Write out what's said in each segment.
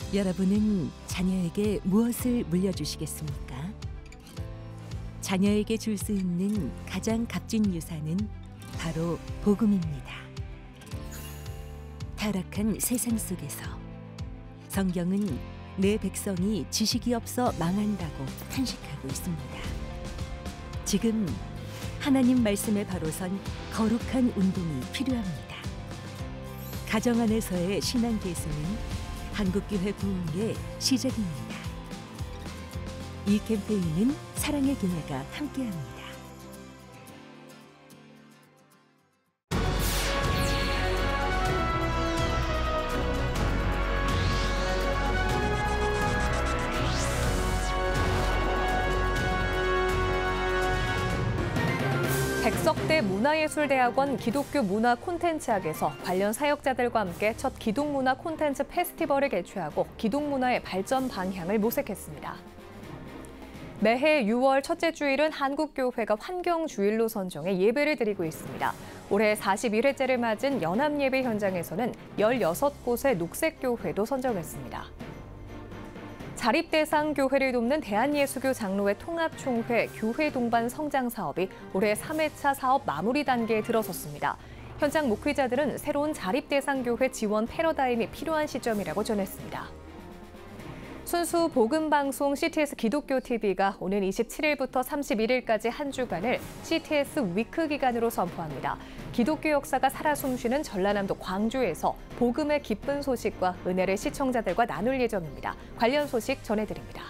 여러분은 자녀에게 무엇을 물려주시겠습니까? 자녀에게 줄 수 있는 가장 값진 유산은 바로 복음입니다. 타락한 세상 속에서 성경은 내 백성이 지식이 없어 망한다고 탄식하고 있습니다. 지금 하나님 말씀에 바로 선 거룩한 운동이 필요합니다. 가정 안에서의 신앙 계승은 한국교회 부흥의 시작입니다. 이 캠페인은 사랑의 교회가 함께합니다. 백석대 문화예술대학원 기독교 문화 콘텐츠학에서 관련 사역자들과 함께 첫 기독문화 콘텐츠 페스티벌을 개최하고 기독문화의 발전 방향을 모색했습니다. 매해 6월 첫째 주일은 한국교회가 환경주일로 선정해 예배를 드리고 있습니다. 올해 41회째를 맞은 연합예배 현장에서는 16곳의 녹색교회도 선정했습니다. 자립대상 교회를 돕는 대한예수교 장로회 통합총회 교회 동반 성장 사업이 올해 3회차 사업 마무리 단계에 들어섰습니다. 현장 목회자들은 새로운 자립대상 교회 지원 패러다임이 필요한 시점이라고 전했습니다. 순수 복음방송 CTS 기독교TV가 오는 27일부터 31일까지 한 주간을 CTS 위크 기간으로 선포합니다. 기독교 역사가 살아 숨쉬는 전라남도 광주에서 복음의 기쁜 소식과 은혜를 시청자들과 나눌 예정입니다. 관련 소식 전해드립니다.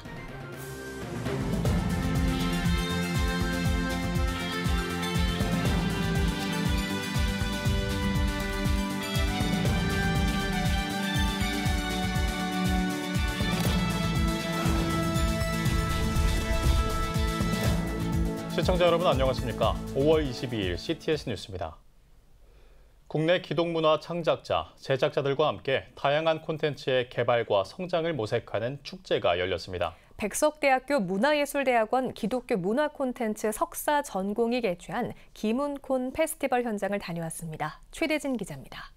시청자 여러분 안녕하십니까? 5월 22일 CTS 뉴스입니다. 국내 기독문화 창작자, 제작자들과 함께 다양한 콘텐츠의 개발과 성장을 모색하는 축제가 열렸습니다. 백석대학교 문화예술대학원 기독교 문화 콘텐츠 석사 전공이 개최한 기문콘 페스티벌 현장을 다녀왔습니다. 최대진 기자입니다.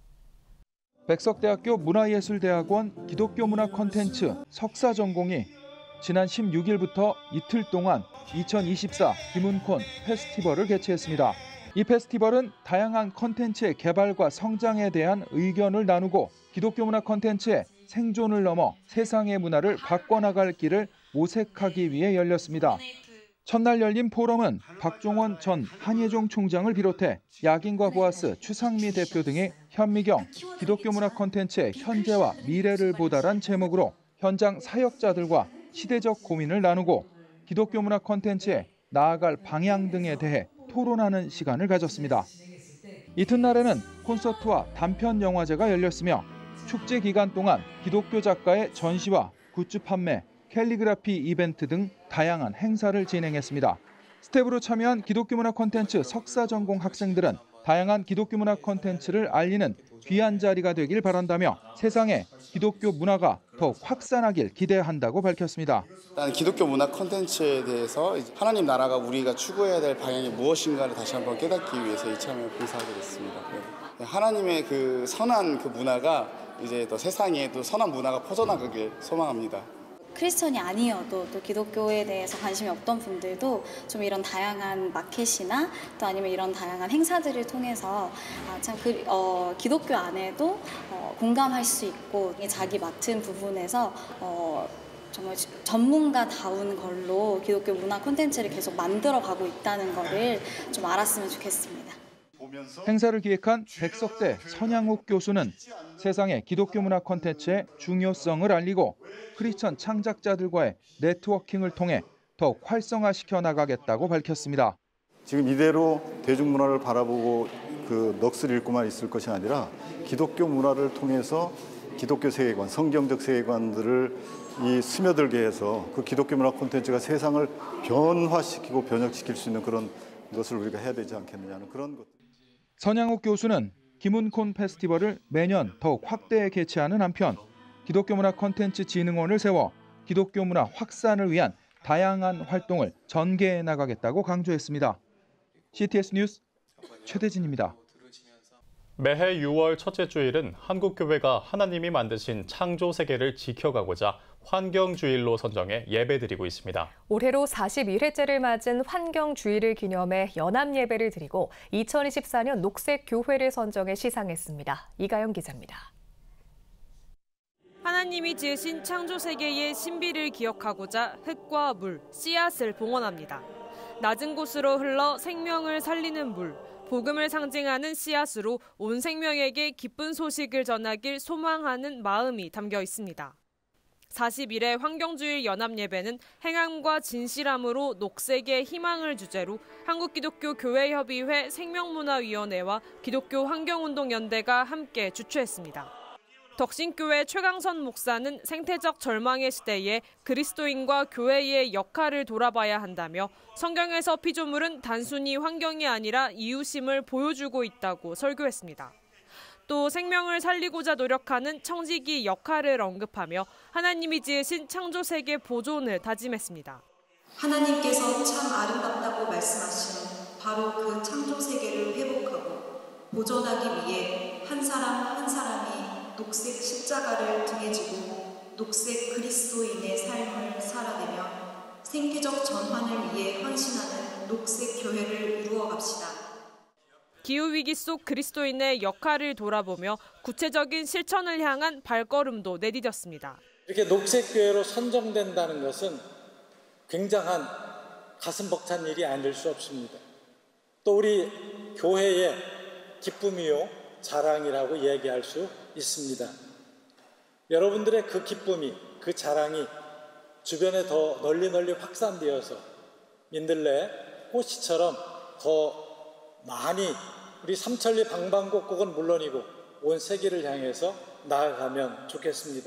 백석대학교 문화예술대학원 기독교 문화 콘텐츠 석사 전공이 지난 16일부터 이틀 동안 2024 기문콘 페스티벌을 개최했습니다. 이 페스티벌은 다양한 콘텐츠의 개발과 성장에 대한 의견을 나누고 기독교 문화 콘텐츠의 생존을 넘어 세상의 문화를 바꿔나갈 길을 모색하기 위해 열렸습니다. 첫날 열린 포럼은 박종원 전 한예종 총장을 비롯해 약인과 보아스, 추상미 대표 등이 현미경, 기독교 문화 콘텐츠의 현재와 미래를 보다란 제목으로 현장 사역자들과 시대적 고민을 나누고 기독교 문화 콘텐츠에 나아갈 방향 등에 대해 토론하는 시간을 가졌습니다. 이튿날에는 콘서트와 단편 영화제가 열렸으며 축제 기간 동안 기독교 작가의 전시와 굿즈 판매, 캘리그라피 이벤트 등 다양한 행사를 진행했습니다. 스텝으로 참여한 기독교 문화 콘텐츠 석사 전공 학생들은 다양한 기독교 문화 콘텐츠를 알리는 귀한 자리가 되길 바란다며 세상에 기독교 문화가 더욱 확산하길 기대한다고 밝혔습니다. 일단 기독교 문화 콘텐츠에 대해서 하나님 나라가 우리가 추구해야 될 방향이 무엇인가를 다시 한번 깨닫기 위해서 이참에 봉사하게 됐습니다. 하나님의 그 선한 그 문화가 이제 또 세상에 또 선한 문화가 퍼져나가길 소망합니다. 크리스천이 아니어도 또 기독교에 대해서 관심이 없던 분들도 좀 이런 다양한 마켓이나 또 아니면 이런 다양한 행사들을 통해서 참 기독교 안에도 공감할 수 있고 자기 맡은 부분에서 정말 전문가다운 걸로 기독교 문화 콘텐츠를 계속 만들어가고 있다는 거를 좀 알았으면 좋겠습니다. 행사를 기획한 백석대 선양욱 교수는 세상의 기독교 문화 콘텐츠의 중요성을 알리고 크리스천 창작자들과의 네트워킹을 통해 더욱 활성화시켜 나가겠다고 밝혔습니다. 지금 이대로 대중문화를 바라보고 그 넋을 잃고만 있을 것이 아니라 기독교 문화를 통해서 기독교 세계관, 성경적 세계관들을 스며들게 해서 그 기독교 문화 콘텐츠가 세상을 변화시키고 변혁시킬 수 있는 그런 것을 우리가 해야 되지 않겠느냐는 그런 것. 선양욱 교수는 기문콘 페스티벌을 매년 더욱 확대해 개최하는 한편 기독교 문화 콘텐츠 진흥원을 세워 기독교 문화 확산을 위한 다양한 활동을 전개해 나가겠다고 강조했습니다. CTS 뉴스 최대진입니다. 매해 6월 첫째 주일은 한국교회가 하나님이 만드신 창조 세계를 지켜가고자 환경주일로 선정해 예배드리고 있습니다. 올해로 41회째를 맞은 환경주일을 기념해 연합예배를 드리고 2024년 녹색교회를 선정해 시상했습니다. 이가영 기자입니다. 하나님이 지으신 창조 세계의 신비를 기억하고자 흙과 물, 씨앗을 봉헌합니다. 낮은 곳으로 흘러 생명을 살리는 물, 복음을 상징하는 씨앗으로 온 생명에게 기쁜 소식을 전하길 소망하는 마음이 담겨 있습니다. 41회 환경주일 연합예배는 행함과 진실함으로 녹색의 희망을 주제로 한국기독교교회협의회 생명문화위원회와 기독교 환경운동연대가 함께 주최했습니다. 덕신교회 최강선 목사는 생태적 절망의 시대에 그리스도인과 교회의 역할을 돌아봐야 한다며 성경에서 피조물은 단순히 환경이 아니라 이웃임을 보여주고 있다고 설교했습니다. 또 생명을 살리고자 노력하는 청지기 역할을 언급하며 하나님이 지으신 창조세계 보존을 다짐했습니다. 하나님께서 참 아름답다고 말씀하시는 바로 그 창조세계를 회복하고 보존하기 위해 한 사람 한 사람이 녹색 십자가를 등에 지고 녹색 그리스도인의 삶을 살아내며 생태적 전환을 위해 헌신하는 녹색 교회를 이루어갑시다. 기후위기 속 그리스도인의 역할을 돌아보며 구체적인 실천을 향한 발걸음도 내디뎠습니다. 이렇게 녹색교회로 선정된다는 것은 굉장한 가슴 벅찬 일이 아닐 수 없습니다. 또 우리 교회의 기쁨이요 자랑이라고 얘기할 수 있습니다. 여러분들의 그 기쁨이, 그 자랑이 주변에 더 널리 확산되어서 민들레 꽃이처럼 더 많이 우리 삼천리 방방곡곡은 물론이고 온 세계를 향해서 나아가면 좋겠습니다.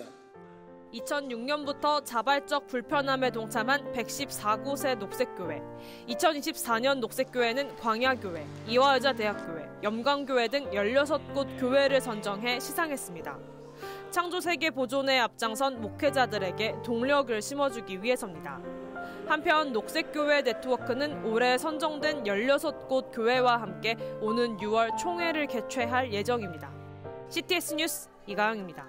2006년부터 자발적 불편함에 동참한 114곳의 녹색교회, 2024년 녹색교회는 광야교회, 이화여자대학교회, 염광교회 등 16곳 교회를 선정해 시상했습니다. 창조세계 보존에 앞장선 목회자들에게 동력을 심어주기 위해서입니다. 한편 녹색교회 네트워크는 올해 선정된 16곳 교회와 함께 오는 6월 총회를 개최할 예정입니다. CTS 뉴스 이가영입니다.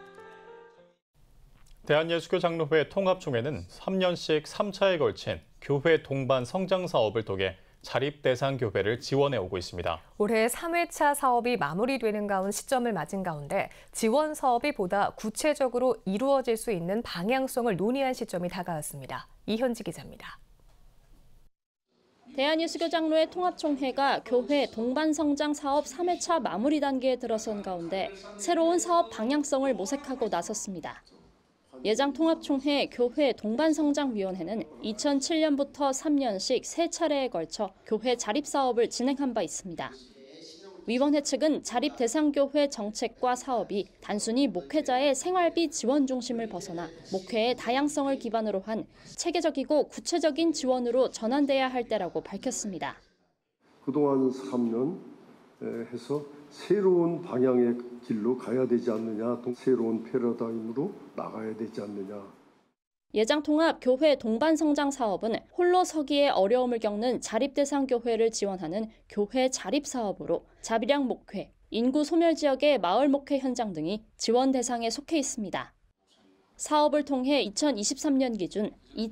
대한예수교장로회 통합총회는 3년씩 3차에 걸친 교회 동반 성장 사업을 통해 자립대상 교회를 지원해 오고 있습니다. 올해 3회차 사업이 마무리되는 시점을 맞은 가운데 지원 사업이 보다 구체적으로 이루어질 수 있는 방향성을 논의한 시점이 다가왔습니다. 이현지 기자입니다. 대한예수교장로회 통합총회가 교회 동반성장 사업 3회차 마무리 단계에 들어선 가운데 새로운 사업 방향성을 모색하고 나섰습니다. 예장 통합총회 교회 동반성장위원회는 2007년부터 3년씩 3차례에 걸쳐 교회 자립사업을 진행한 바 있습니다. 위원회 측은 자립대상교회 정책과 사업이 단순히 목회자의 생활비 지원 중심을 벗어나 목회의 다양성을 기반으로 한 체계적이고 구체적인 지원으로 전환돼야 할 때라고 밝혔습니다. 그동안 3년 해서 새로운 방향의 길로 가야 되지 않느냐, 새로운 패러다임으로 나가야 되지 않느냐. 예장통합 교회 동반성장 사업은 홀로 서기에 어려움을 겪는 자립대상 교회를 지원하는 교회 자립사업으로 자비량 목회, 인구 소멸 지역의 마을 목회 현장 등이 지원 대상에 속해 있습니다. 사업을 통해 2023년 기준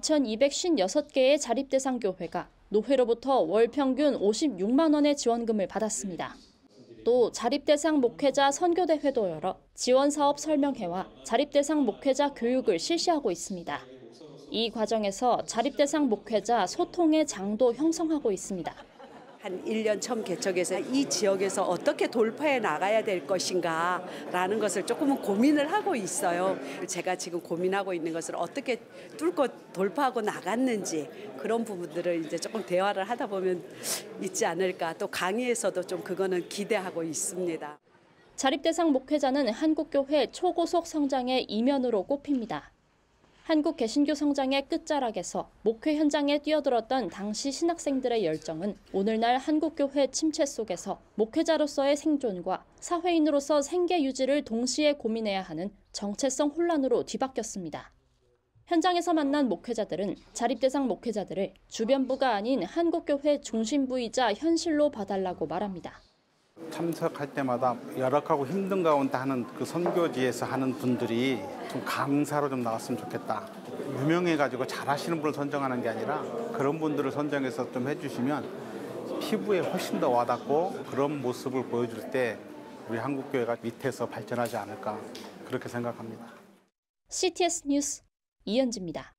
2,256개의 자립대상 교회가 노회로부터 월 평균 56만 원의 지원금을 받았습니다. 또 자립대상 목회자 선교대회도 열어 지원사업 설명회와 자립대상 목회자 교육을 실시하고 있습니다. 이 과정에서 자립대상 목회자 소통의 장도 형성하고 있습니다. 한 1년 처음 개척해서 이 지역에서 어떻게 돌파해 나가야 될 것인가라는 것을 조금은 고민을 하고 있어요. 제가 지금 고민하고 있는 것을 어떻게 뚫고 돌파하고 나갔는지 그런 부분들을 이제 조금 대화를 하다 보면 있지 않을까. 또 강의에서도 좀 그거는 기대하고 있습니다. 자립대상 목회자는 한국교회 초고속 성장의 이면으로 꼽힙니다. 한국 개신교 성장의 끝자락에서 목회 현장에 뛰어들었던 당시 신학생들의 열정은 오늘날 한국교회 침체 속에서 목회자로서의 생존과 사회인으로서 생계 유지를 동시에 고민해야 하는 정체성 혼란으로 뒤바뀌었습니다. 현장에서 만난 목회자들은 자립대상 목회자들을 주변부가 아닌 한국교회 중심부이자 현실로 봐달라고 말합니다. 참석할 때마다 열악하고 힘든 가운데 하는 그 선교지에서 하는 분들이 좀 강사로 좀 나왔으면 좋겠다. 유명해가지고 잘하시는 분을 선정하는 게 아니라 그런 분들을 선정해서 좀 해주시면 피부에 훨씬 더 와닿고 그런 모습을 보여줄 때 우리 한국교회가 밑에서 발전하지 않을까 그렇게 생각합니다. CTS 뉴스 이현지입니다.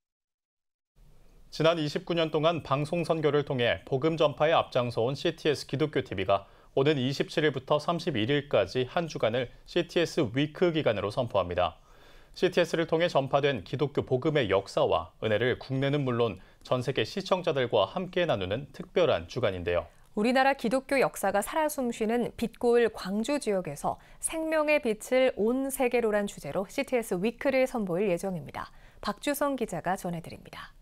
지난 29년 동안 방송 선교를 통해 복음 전파에 앞장서온 CTS 기독교 TV가 오는 27일부터 31일까지 한 주간을 CTS 위크 기간으로 선포합니다. CTS를 통해 전파된 기독교 복음의 역사와 은혜를 국내는 물론 전 세계 시청자들과 함께 나누는 특별한 주간인데요. 우리나라 기독교 역사가 살아 숨쉬는 빛고을 광주 지역에서 생명의 빛을 온 세계로란 주제로 CTS 위크를 선보일 예정입니다. 박주성 기자가 전해드립니다.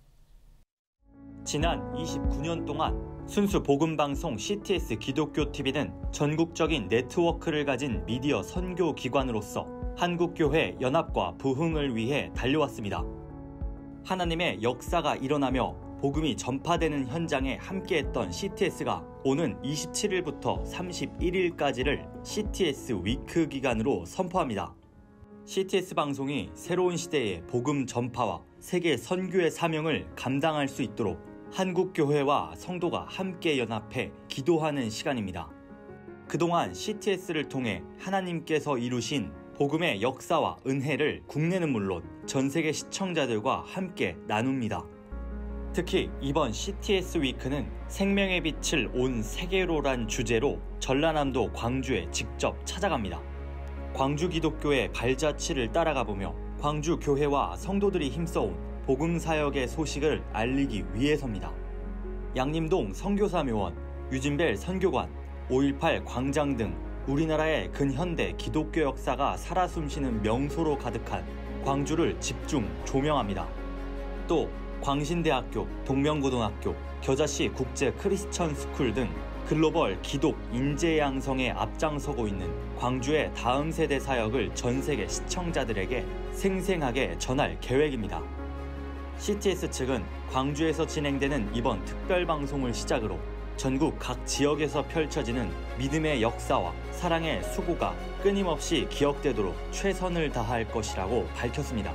지난 29년 동안 순수 복음방송 CTS 기독교 TV는 전국적인 네트워크를 가진 미디어 선교 기관으로서 한국교회 연합과 부흥을 위해 달려왔습니다. 하나님의 역사가 일어나며 복음이 전파되는 현장에 함께했던 CTS가 오는 27일부터 31일까지를 CTS 위크 기간으로 선포합니다. CTS 방송이 새로운 시대의 복음 전파와 세계 선교의 사명을 감당할 수 있도록 한국교회와 성도가 함께 연합해 기도하는 시간입니다. 그동안 CTS를 통해 하나님께서 이루신 복음의 역사와 은혜를 국내는 물론 전 세계 시청자들과 함께 나눕니다. 특히 이번 CTS 위크는 생명의 빛을 온 세계로란 주제로 전라남도 광주에 직접 찾아갑니다. 광주 기독교의 발자취를 따라가 보며 광주 교회와 성도들이 힘써온 복음 사역의 소식을 알리기 위해서입니다. 양림동 선교사묘원, 유진벨 선교관, 5.18 광장 등 우리나라의 근현대 기독교 역사가 살아 숨쉬는 명소로 가득한 광주를 집중 조명합니다. 또 광신대학교, 동명고등학교, 겨자씨 국제 크리스천 스쿨 등 글로벌 기독 인재 양성에 앞장서고 있는 광주의 다음 세대 사역을 전 세계 시청자들에게 생생하게 전할 계획입니다. CTS 측은 광주에서 진행되는 이번 특별 방송을 시작으로 전국 각 지역에서 펼쳐지는 믿음의 역사와 사랑의 수고가 끊임없이 기억되도록 최선을 다할 것이라고 밝혔습니다.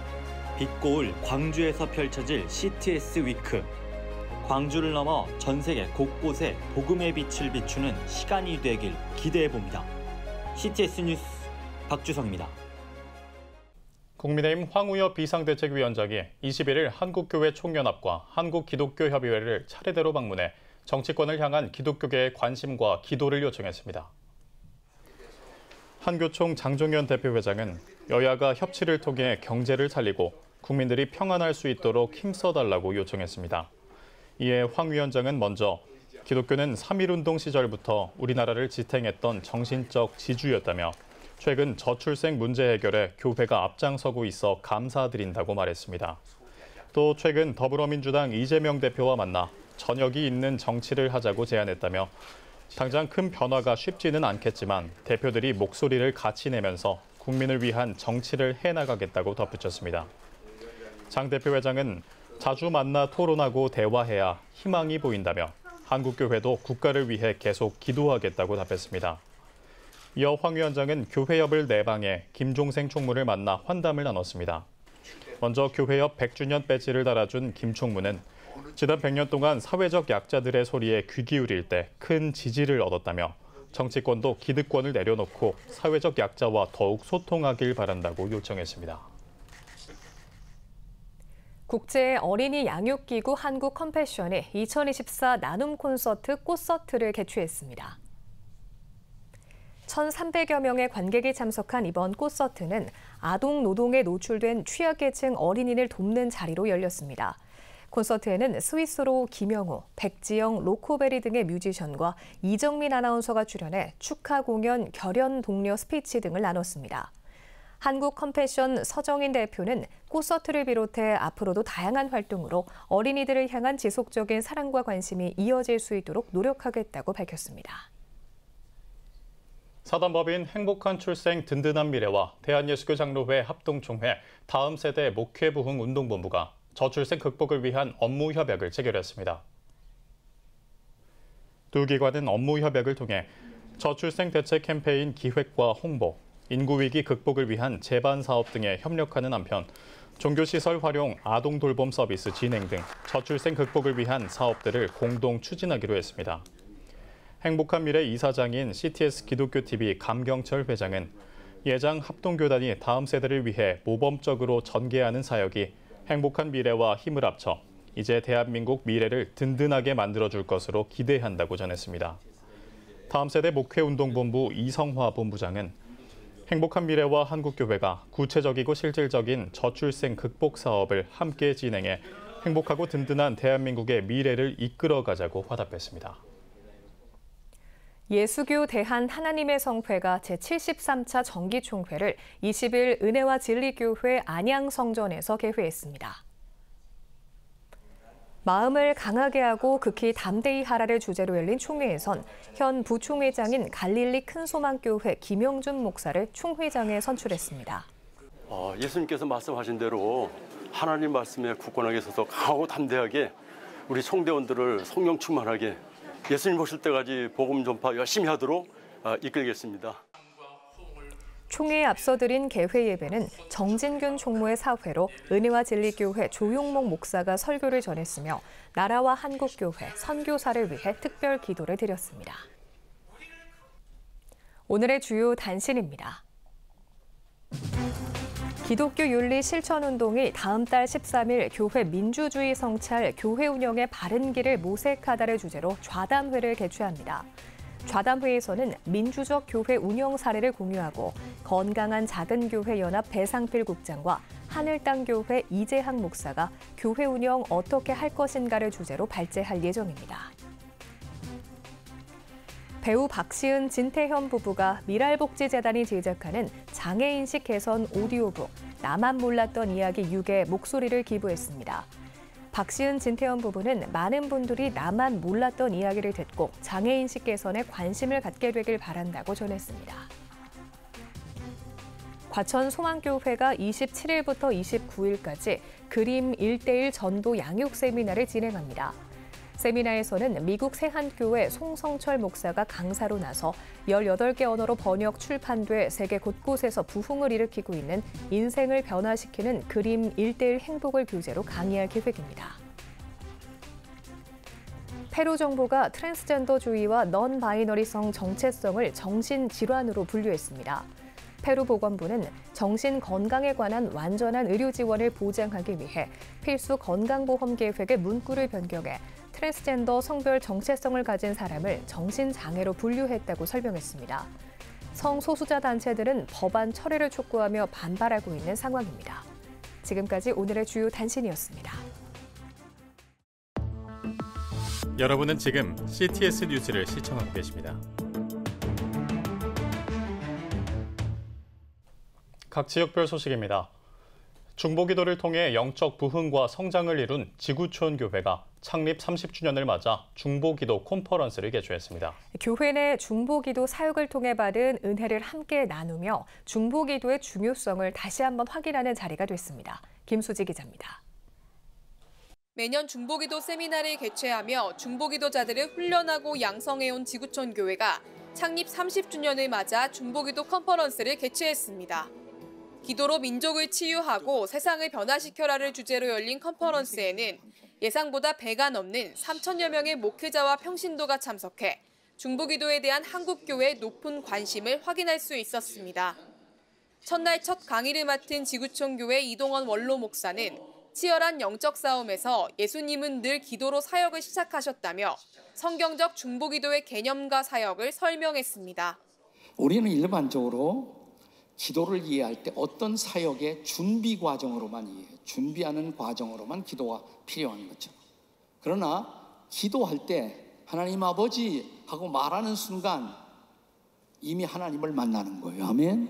빛고을 광주에서 펼쳐질 CTS 위크. 광주를 넘어 전 세계 곳곳에 복음의 빛을 비추는 시간이 되길 기대해봅니다. CTS 뉴스 박주성입니다. 국민의힘 황우여 비상대책위원장이 21일 한국교회 총연합과 한국기독교협의회를 차례대로 방문해 정치권을 향한 기독교계의 관심과 기도를 요청했습니다. 한교총 장종현 대표회장은 여야가 협치를 통해 경제를 살리고 국민들이 평안할 수 있도록 힘써달라고 요청했습니다. 이에 황 위원장은 먼저 기독교는 3.1운동 시절부터 우리나라를 지탱했던 정신적 지주였다며 최근 저출생 문제 해결에 교회가 앞장서고 있어 감사드린다고 말했습니다. 또 최근 더불어민주당 이재명 대표와 만나 저녁이 있는 정치를 하자고 제안했다며 당장 큰 변화가 쉽지는 않겠지만 대표들이 목소리를 같이 내면서 국민을 위한 정치를 해나가겠다고 덧붙였습니다. 장 대표회장은 자주 만나 토론하고 대화해야 희망이 보인다며 한국교회도 국가를 위해 계속 기도하겠다고 답했습니다. 이어 황 위원장은 교회협을 내방해 김종생 총무를 만나 환담을 나눴습니다. 먼저 교회협 100주년 배지를 달아준 김 총무는 지난 100년 동안 사회적 약자들의 소리에 귀 기울일 때 큰 지지를 얻었다며 정치권도 기득권을 내려놓고 사회적 약자와 더욱 소통하길 바란다고 요청했습니다. 국제 어린이 양육기구 한국 컴패션이 2024 나눔 콘서트 꽃서트를 개최했습니다. 1,300여 명의 관객이 참석한 이번 꽃서트는 아동 노동에 노출된 취약계층 어린이를 돕는 자리로 열렸습니다. 콘서트에는 스위스로 김영우, 백지영, 로코베리 등의 뮤지션과 이정민 아나운서가 출연해 축하 공연, 결연 동료 스피치 등을 나눴습니다. 한국 컴패션 서정인 대표는 꽃서트를 비롯해 앞으로도 다양한 활동으로 어린이들을 향한 지속적인 사랑과 관심이 이어질 수 있도록 노력하겠다고 밝혔습니다. 사단법인 행복한 출생 든든한 미래와 대한예수교 장로회 합동총회 다음 세대 목회 부흥 운동본부가 저출생 극복을 위한 업무 협약을 체결했습니다. 두 기관은 업무 협약을 통해 저출생 대책 캠페인 기획과 홍보, 인구위기 극복을 위한 재반 사업 등에 협력하는 한편 종교시설 활용 아동 돌봄 서비스 진행 등 저출생 극복을 위한 사업들을 공동 추진하기로 했습니다. 행복한 미래 이사장인 CTS 기독교TV 감경철 회장은 예장 합동교단이 다음 세대를 위해 모범적으로 전개하는 사역이 행복한 미래와 힘을 합쳐 이제 대한민국 미래를 든든하게 만들어줄 것으로 기대한다고 전했습니다. 다음 세대 목회운동본부 이성화 본부장은 행복한 미래와 한국교회가 구체적이고 실질적인 저출생 극복 사업을 함께 진행해 행복하고 든든한 대한민국의 미래를 이끌어가자고 화답했습니다. 예수교 대한 하나님의 성회가 제73차 정기총회를 20일 은혜와 진리교회 안양성전에서 개회했습니다. 마음을 강하게 하고 극히 담대히 하라를 주제로 열린 총회에선 현 부총회장인 갈릴리 큰소망교회 김영준 목사를 총회장에 선출했습니다. 예수님께서 말씀하신 대로 하나님 말씀에 굳건하게 서서 강하고 담대하게 우리 총대원들을 성령 충만하게 예수님 오실 때까지 복음 전파 열심히 하도록 이끌겠습니다. 총회에 앞서 드린 개회 예배는 정진균 총무의 사회로 은혜와 진리교회 조용목 목사가 설교를 전했으며 나라와 한국교회 선교사를 위해 특별 기도를 드렸습니다. 오늘의 주요 단신입니다. 기독교 윤리 실천운동이 다음 달 13일 교회 민주주의 성찰 교회 운영의 바른 길을 모색하다를 주제로 좌담회를 개최합니다. 좌담회에서는 민주적 교회 운영 사례를 공유하고 건강한 작은교회 연합 배상필 국장과 하늘땅교회 이재학 목사가 교회 운영 어떻게 할 것인가를 주제로 발제할 예정입니다. 배우 박시은, 진태현 부부가 미랄복지재단이 제작하는 장애인식 개선 오디오북 나만 몰랐던 이야기 6에 목소리를 기부했습니다. 박시은, 진태현 부부는 많은 분들이 나만 몰랐던 이야기를 듣고 장애인식 개선에 관심을 갖게 되길 바란다고 전했습니다. 과천 소망교회가 27일부터 29일까지 그림 1:1 전도 양육 세미나를 진행합니다. 세미나에서는 미국 세한교회 송성철 목사가 강사로 나서 18개 언어로 번역 출판돼 세계 곳곳에서 부흥을 일으키고 있는 인생을 변화시키는 그림 1:1 행복을 교재로 강의할 계획입니다. 페루 정부가 트랜스젠더주의와 넌 바이너리성 정체성을 정신질환으로 분류했습니다. 페루 보건부는 정신 건강에 관한 완전한 의료 지원을 보장하기 위해 필수 건강보험 계획의 문구를 변경해 트랜스젠더 성별 정체성을 가진 사람을 정신장애로 분류했다고 설명했습니다. 성소수자 단체들은 법안 철회를 촉구하며 반발하고 있는 상황입니다. 지금까지 오늘의 주요 단신이었습니다. 여러분은 지금 CTS 뉴스를 시청하고 계십니다. 각 지역별 소식입니다. 중보기도를 통해 영적 부흥과 성장을 이룬 지구촌 교회가 창립 30주년을 맞아 중보기도 컨퍼런스를 개최했습니다. 교회 내 중보기도 사역을 통해 받은 은혜를 함께 나누며 중보기도의 중요성을 다시 한번 확인하는 자리가 됐습니다. 김수지 기자입니다. 매년 중보기도 세미나를 개최하며 중보기도자들을 훈련하고 양성해온 지구촌 교회가 창립 30주년을 맞아 중보기도 컨퍼런스를 개최했습니다. 기도로 민족을 치유하고 세상을 변화시켜라를 주제로 열린 컨퍼런스에는 예상보다 배가 넘는 3천여 명의 목회자와 평신도가 참석해 중보기도에 대한 한국교회의 높은 관심을 확인할 수 있었습니다. 첫날 첫 강의를 맡은 지구촌교회 이동원 원로 목사는 치열한 영적 싸움에서 예수님은 늘 기도로 사역을 시작하셨다며 성경적 중보기도의 개념과 사역을 설명했습니다. 우리는 일반적으로 기도를 이해할 때 어떤 사역의 준비 과정으로만 이해해요. 준비하는 과정으로만 기도가 필요한 거죠. 그러나 기도할 때 하나님 아버지 하고 말하는 순간 이미 하나님을 만나는 거예요. 아멘.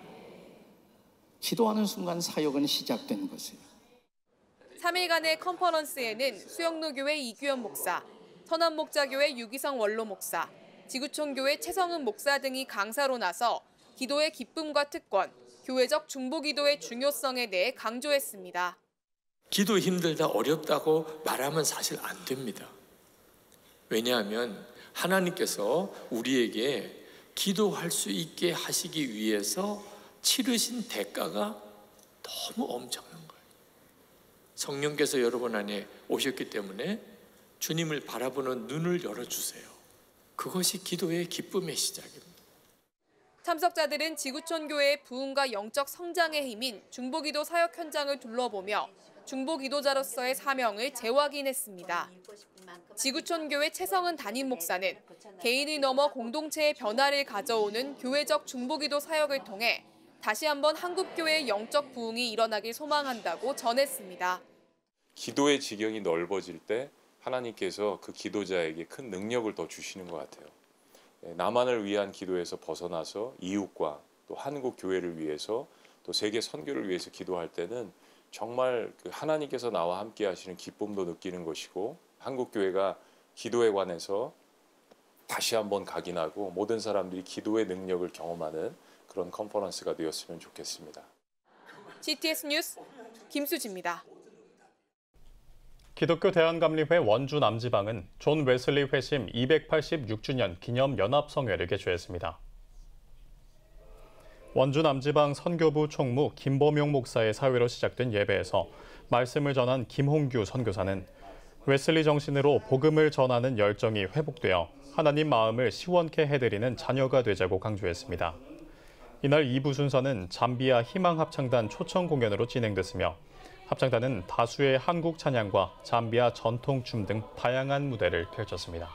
기도하는 순간 사역은 시작된 것이에요. 3일간의 컨퍼런스에는 수영로교회 이규현 목사, 선한목자교회 유기성 원로 목사, 지구촌교회 최성은 목사 등이 강사로 나서 기도의 기쁨과 특권, 교회적 중보기도의 중요성에 대해 강조했습니다. 기도 힘들다, 어렵다고 말하면 사실 안 됩니다. 왜냐하면 하나님께서 우리에게 기도할 수 있게 하시기 위해서 치르신 대가가 너무 엄청난 거예요. 성령께서 여러분 안에 오셨기 때문에 주님을 바라보는 눈을 열어주세요. 그것이 기도의 기쁨의 시작입니다. 참석자들은 지구촌 교회의 부흥과 영적 성장의 힘인 중보기도 사역 현장을 둘러보며 중보기도자로서의 사명을 재확인했습니다. 지구촌 교회 최성은 담임 목사는 개인을 넘어 공동체의 변화를 가져오는 교회적 중보기도 사역을 통해 다시 한번 한국교회의 영적 부흥이 일어나길 소망한다고 전했습니다. 기도의 지경이 넓어질 때 하나님께서 그 기도자에게 큰 능력을 더 주시는 것 같아요. 나만을 위한 기도에서 벗어나서 이웃과 또 한국 교회를 위해서 또 세계 선교를 위해서 기도할 때는 정말 그 하나님께서 나와 함께 하시는 기쁨도 느끼는 것이고 한국 교회가 기도에 관해서 다시 한번 각인하고 모든 사람들이 기도의 능력을 경험하는 그런 컨퍼런스가 되었으면 좋겠습니다. CTS 뉴스 김수지입니다. 기독교 대한감리회 원주 남지방은 존 웨슬리 회심 286주년 기념 연합성회를 개최했습니다. 원주 남지방 선교부 총무 김범용 목사의 사회로 시작된 예배에서 말씀을 전한 김홍규 선교사는 웨슬리 정신으로 복음을 전하는 열정이 회복되어 하나님 마음을 시원케 해드리는 자녀가 되자고 강조했습니다. 이날 2부 순서는 잠비아 희망합창단 초청 공연으로 진행됐으며 합창단은 다수의 한국 찬양과 잠비아 전통춤 등 다양한 무대를 펼쳤습니다.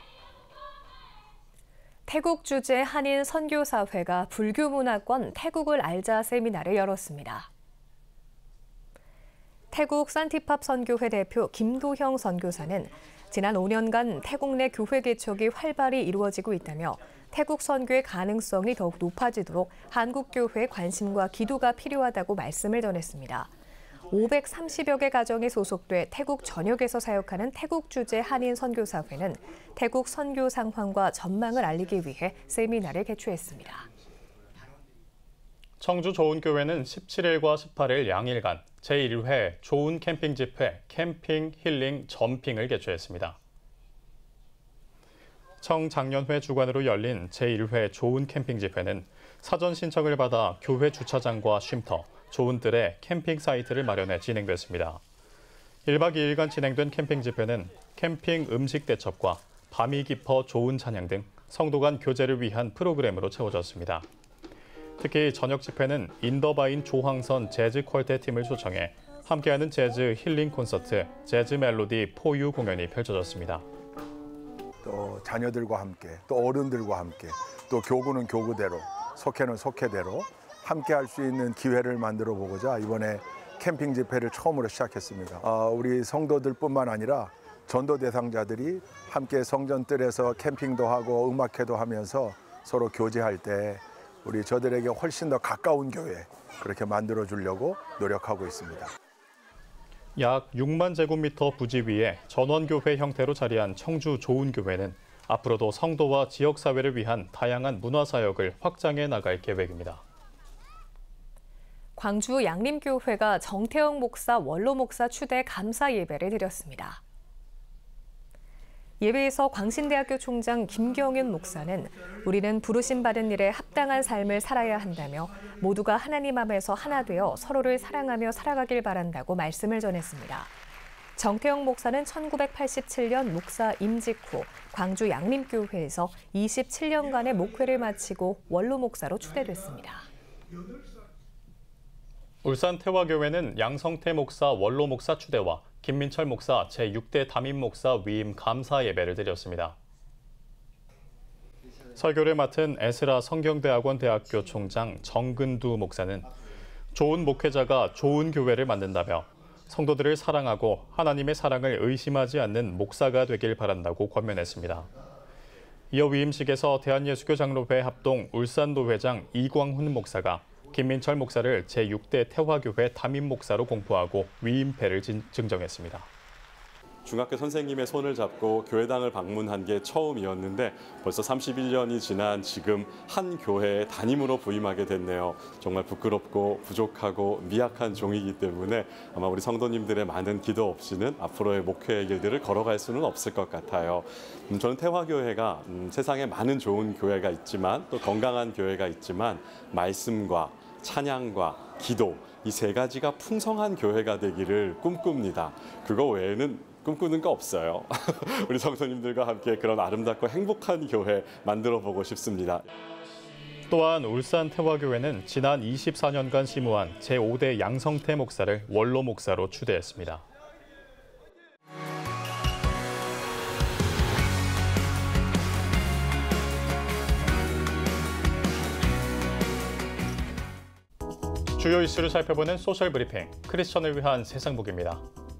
태국 주재 한인 선교사회가 불교 문화권 태국을 알자 세미나를 열었습니다. 태국 산티팝 선교회 대표 김도형 선교사는 지난 5년간 태국 내 교회 개척이 활발히 이루어지고 있다며 태국 선교의 가능성이 더욱 높아지도록 한국 교회의 관심과 기도가 필요하다고 말씀을 전했습니다. 530여 개 가정이 소속돼 태국 전역에서 사역하는 태국 주재 한인 선교사회는 태국 선교 상황과 전망을 알리기 위해 세미나를 개최했습니다. 청주 좋은교회는 17일과 18일 양일간 제1회 좋은 캠핑 집회 캠핑 힐링 점핑을 개최했습니다. 청장년회 주관으로 열린 제1회 좋은 캠핑 집회는 사전 신청을 받아 교회 주차장과 쉼터, 좋은 뜰에 캠핑 사이트를 마련해 진행됐습니다. 1박 2일간 진행된 캠핑 집회는 캠핑 음식 대첩과 밤이 깊어 좋은 찬양 등 성도 간 교제를 위한 프로그램으로 채워졌습니다. 특히 저녁 집회는 인더바인 조황선 재즈 퀄텟 팀을 초청해 함께하는 재즈 힐링 콘서트 재즈 멜로디 포유 공연이 펼쳐졌습니다. 또 자녀들과 함께, 또 어른들과 함께, 또 교구는 교구대로, 속회는 속회대로 함께 할 수 있는 기회를 만들어 보고자 이번에 캠핑 집회를 처음으로 시작했습니다. 우리 성도들뿐만 아니라 전도 대상자들이 함께 성전뜰에서 캠핑도 하고 음악회도 하면서 서로 교제할 때 우리 저들에게 훨씬 더 가까운 교회 그렇게 만들어 주려고 노력하고 있습니다. 약 6만 제곱미터 부지 위에 전원교회 형태로 자리한 청주 좋은교회는 앞으로도 성도와 지역사회를 위한 다양한 문화사역을 확장해 나갈 계획입니다. 광주 양림교회가 정태영 목사, 원로 목사 추대 감사 예배를 드렸습니다. 예배에서 광신대학교 총장 김경윤 목사는 우리는 부르심 받은 일에 합당한 삶을 살아야 한다며 모두가 하나님 앞에서 하나 되어 서로를 사랑하며 살아가길 바란다고 말씀을 전했습니다. 정태영 목사는 1987년 목사 임직 후 광주 양림교회에서 27년간의 목회를 마치고 원로 목사로 추대됐습니다. 울산 태화교회는 양성태 목사 원로 목사 추대와 김민철 목사 제6대 담임 목사 위임 감사 예배를 드렸습니다. 설교를 맡은 에스라 성경대학원 대학교 총장 정근두 목사는 좋은 목회자가 좋은 교회를 만든다며 성도들을 사랑하고 하나님의 사랑을 의심하지 않는 목사가 되길 바란다고 권면했습니다. 이어 위임식에서 대한예수교 장로회 합동 울산도회장 이광훈 목사가 김민철 목사를 제6대 태화교회 담임 목사로 공포하고 위임패를 증정했습니다. 중학교 선생님의 손을 잡고 교회당을 방문한 게 처음이었는데 벌써 31년이 지난 지금 한 교회의 담임으로 부임하게 됐네요. 정말 부끄럽고 부족하고 미약한 종이기 때문에 아마 우리 성도님들의 많은 기도 없이는 앞으로의 목회의 길들을 걸어갈 수는 없을 것 같아요. 저는 태화교회가 세상에 많은 좋은 교회가 있지만 또 건강한 교회가 있지만 말씀과 찬양과 기도 이 세 가지가 풍성한 교회가 되기를 꿈꿉니다. 그거 외에는 꿈꾸는 거 없어요. 우리 성도님들과 함께 그런 아름답고 행복한 교회 만들어보고 싶습니다. 또한 울산 태화교회는 지난 24년간 심우한 제5대 양성태 목사를 원로 목사로 추대했습니다. 주요 이슈를 살펴보는 소셜 브리핑, 크리스천을 위한 세상복입니다.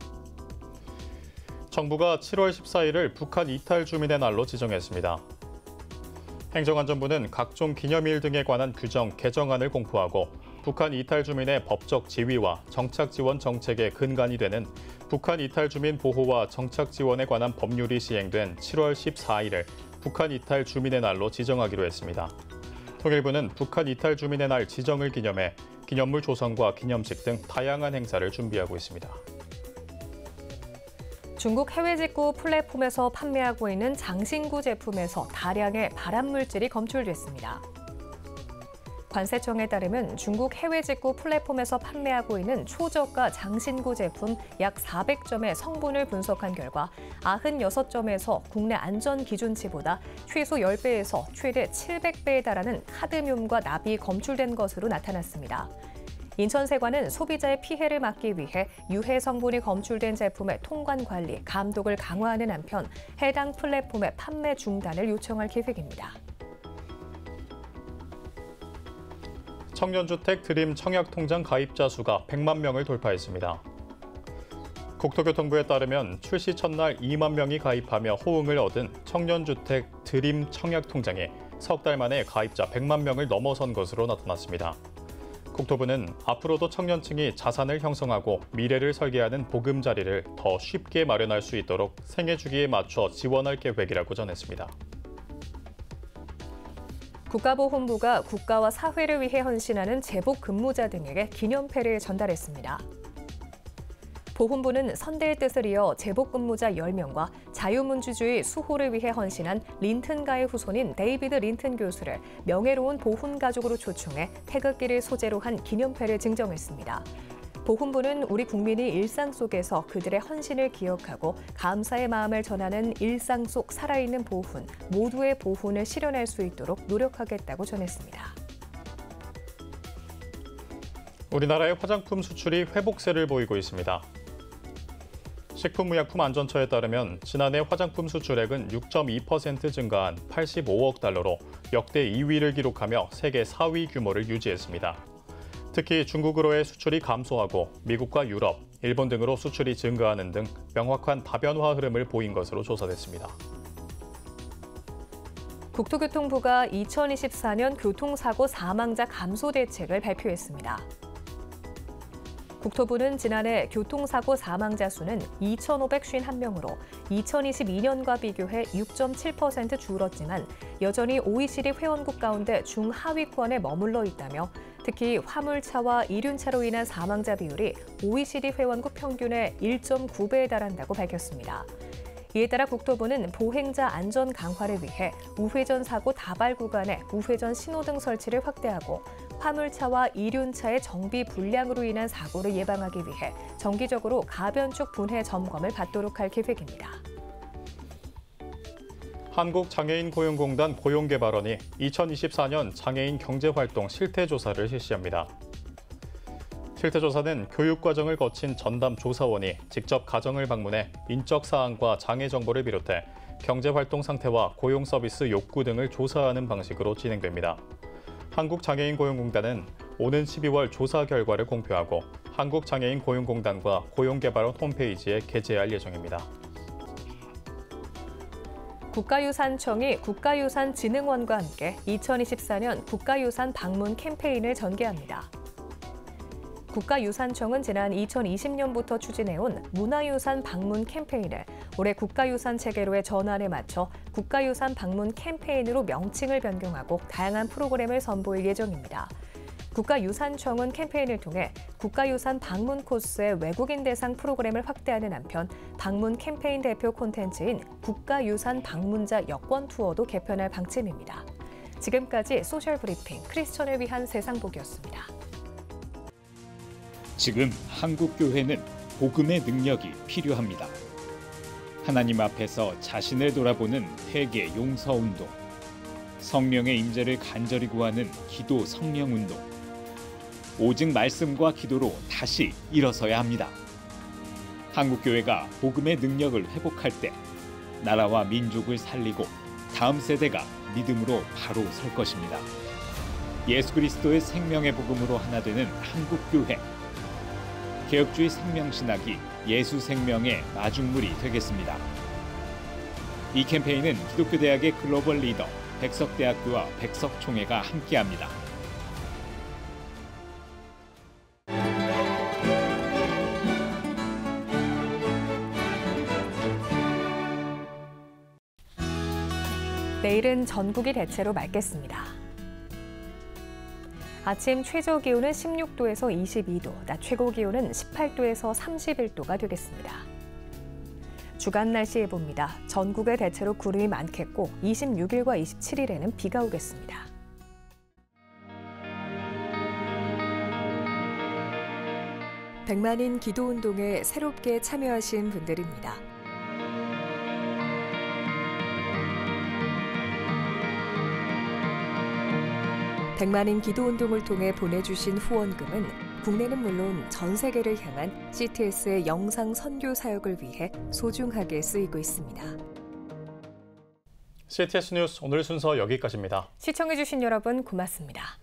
정부가 7월 14일을 북한 이탈 주민의 날로 지정했습니다. 행정안전부는 각종 기념일 등에 관한 규정 개정안을 공포하고 북한 이탈 주민의 법적 지위와 정착 지원 정책의 근간이 되는 북한 이탈 주민 보호와 정착 지원에 관한 법률이 시행된 7월 14일을 북한 이탈 주민의 날로 지정하기로 했습니다. 통일부는 북한 이탈 주민의 날 지정을 기념해 기념물 조성과 기념식 등 다양한 행사를 준비하고 있습니다. 중국 해외 직구 플랫폼에서 판매하고 있는 장신구 제품에서 다량의 발암물질이 검출됐습니다. 관세청에 따르면 중국 해외 직구 플랫폼에서 판매하고 있는 초저가 장신구 제품 약 400점의 성분을 분석한 결과 96점에서 국내 안전 기준치보다 최소 10배에서 최대 700배에 달하는 카드뮴과 납이 검출된 것으로 나타났습니다. 인천세관은 소비자의 피해를 막기 위해 유해 성분이 검출된 제품의 통관 관리, 감독을 강화하는 한편 해당 플랫폼의 판매 중단을 요청할 계획입니다. 청년주택 드림 청약통장 가입자 수가 100만 명을 돌파했습니다. 국토교통부에 따르면 출시 첫날 2만 명이 가입하며 호응을 얻은 청년주택 드림 청약통장이 석 달 만에 가입자 100만 명을 넘어선 것으로 나타났습니다. 국토부는 앞으로도 청년층이 자산을 형성하고 미래를 설계하는 보금자리를 더 쉽게 마련할 수 있도록 생애 주기에 맞춰 지원할 계획이라고 전했습니다. 국가보훈부가 국가와 사회를 위해 헌신하는 제복 근무자 등에게 기념패를 전달했습니다. 보훈부는 선대의 뜻을 이어 제복 근무자 10명과 자유민주주의 수호를 위해 헌신한 린튼가의 후손인 데이비드 린튼 교수를 명예로운 보훈 가족으로 초청해 태극기를 소재로 한 기념패를 증정했습니다. 보훈부는 우리 국민이 일상 속에서 그들의 헌신을 기억하고 감사의 마음을 전하는 일상 속 살아있는 보훈, 모두의 보훈을 실현할 수 있도록 노력하겠다고 전했습니다. 우리나라의 화장품 수출이 회복세를 보이고 있습니다. 식품의약품안전처에 따르면 지난해 화장품 수출액은 6.2% 증가한 85억 달러로 역대 2위를 기록하며 세계 4위 규모를 유지했습니다. 특히 중국으로의 수출이 감소하고 미국과 유럽, 일본 등으로 수출이 증가하는 등 명확한 다변화 흐름을 보인 것으로 조사됐습니다. 국토교통부가 2024년 교통사고 사망자 감소 대책을 발표했습니다. 국토부는 지난해 교통사고 사망자 수는 2,551명으로 2022년과 비교해 6.7% 줄었지만 여전히 OECD 회원국 가운데 중하위권에 머물러 있다며 특히 화물차와 이륜차로 인한 사망자 비율이 OECD 회원국 평균의 1.9배에 달한다고 밝혔습니다. 이에 따라 국토부는 보행자 안전 강화를 위해 우회전 사고 다발 구간에 우회전 신호등 설치를 확대하고 화물차와 이륜차의 정비 불량으로 인한 사고를 예방하기 위해 정기적으로 가변축 분해 점검을 받도록 할 계획입니다. 한국장애인고용공단 고용개발원이 2024년 장애인 경제활동 실태조사를 실시합니다. 실태조사는 교육과정을 거친 전담 조사원이 직접 가정을 방문해 인적 사항과 장애 정보를 비롯해 경제활동 상태와 고용 서비스 욕구 등을 조사하는 방식으로 진행됩니다. 한국장애인고용공단은 오는 12월 조사 결과를 공표하고 한국장애인고용공단과 고용개발원 홈페이지에 게재할 예정입니다. 국가유산청이 국가유산진흥원과 함께 2024년 국가유산 방문 캠페인을 전개합니다. 국가유산청은 지난 2020년부터 추진해온 문화유산 방문 캠페인을 올해 국가유산 체계로의 전환에 맞춰 국가유산 방문 캠페인으로 명칭을 변경하고 다양한 프로그램을 선보일 예정입니다. 국가유산청은 캠페인을 통해 국가유산 방문 코스의 외국인 대상 프로그램을 확대하는 한편 방문 캠페인 대표 콘텐츠인 국가유산 방문자 여권 투어도 개편할 방침입니다. 지금까지 소셜브리핑 크리스천을 위한 세상복이었습니다. 지금 한국교회는 복음의 능력이 필요합니다. 하나님 앞에서 자신을 돌아보는 회개 용서운동, 성령의 임재를 간절히 구하는 기도 성령운동, 오직 말씀과 기도로 다시 일어서야 합니다. 한국교회가 복음의 능력을 회복할 때 나라와 민족을 살리고 다음 세대가 믿음으로 바로 설 것입니다. 예수 그리스도의 생명의 복음으로 하나 되는 한국교회. 개혁주의 생명신학이 예수 생명의 마중물이 되겠습니다. 이 캠페인은 기독교대학의 글로벌 리더 백석대학교와 백석총회가 함께합니다. 내일은 전국이 대체로 맑겠습니다. 아침 최저 기온은 16도에서 22도, 낮 최고 기온은 18도에서 31도가 되겠습니다. 주간 날씨 예보입니다. 전국에 대체로 구름이 많겠고 26일과 27일에는 비가 오겠습니다. 백만인 기도운동에 새롭게 참여하신 분들입니다. 백만인 기도운동을 통해 보내주신 후원금은 국내는 물론 전 세계를 향한 CTS의 영상 선교 사역을 위해 소중하게 쓰이고 있습니다. CTS 뉴스 오늘 순서 여기까지입니다. 시청해주신 여러분 고맙습니다.